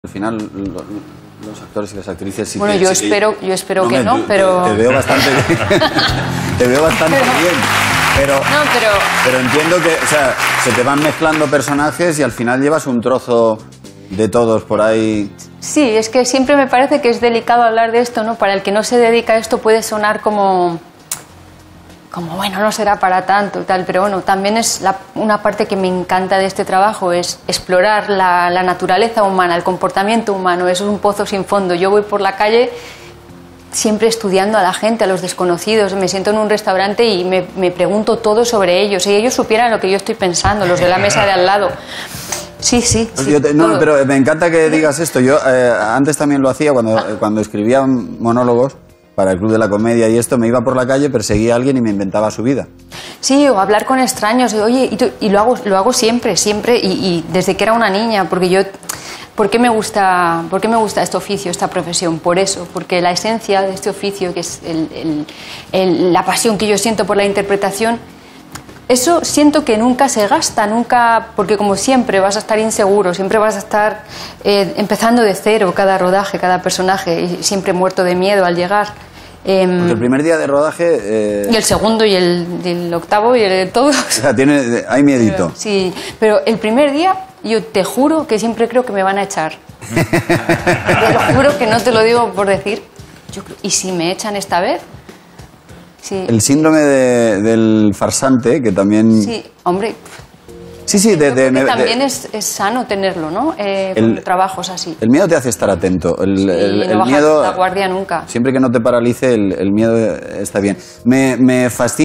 Al final, los actores y las actrices sí bueno, que... yo sí espero que no, pero... Te veo bastante bien. Te veo bastante bien. Pero entiendo que, o sea, se te van mezclando personajes y al final llevas un trozo de todos por ahí. Sí, es que siempre me parece que es delicado hablar de esto, ¿no? Para el que no se dedica a esto puede sonar como bueno, no será para tanto, tal, pero bueno, también es una parte que me encanta de este trabajo, es explorar la naturaleza humana, el comportamiento humano, eso es un pozo sin fondo. Yo voy por la calle siempre estudiando a la gente, a los desconocidos, me siento en un restaurante y me pregunto todo sobre ellos, si ellos supieran lo que yo estoy pensando, los de la mesa de al lado. Sí, sí. No, pero me encanta que digas esto. Yo antes también lo hacía cuando escribía monólogos para el Club de la Comedia y esto, me iba por la calle, perseguía a alguien y me inventaba su vida. Sí, o hablar con extraños, oye, y lo hago siempre, y desde que era una niña, porque yo... ¿Por qué me gusta este oficio, esta profesión? Por eso, porque la esencia de este oficio, que es la pasión que yo siento por la interpretación, eso siento que nunca se gasta, nunca, porque como siempre vas a estar inseguro, siempre vas a estar empezando de cero cada rodaje, cada personaje, y siempre muerto de miedo al llegar. Porque el primer día de rodaje... Y el segundo y el octavo y el todo. O sea, hay miedito. Sí, pero el primer día yo te juro que siempre creo que me van a echar. Te lo juro que no te lo digo por decir. ¿Y si me echan esta vez? Sí. El síndrome del farsante, que también... Sí, hombre... Sí, también es sano tenerlo, ¿no? Con trabajos así. El miedo te hace estar atento. No miedo, la guardia nunca. Siempre que no te paralice, el miedo está bien. Me fascina.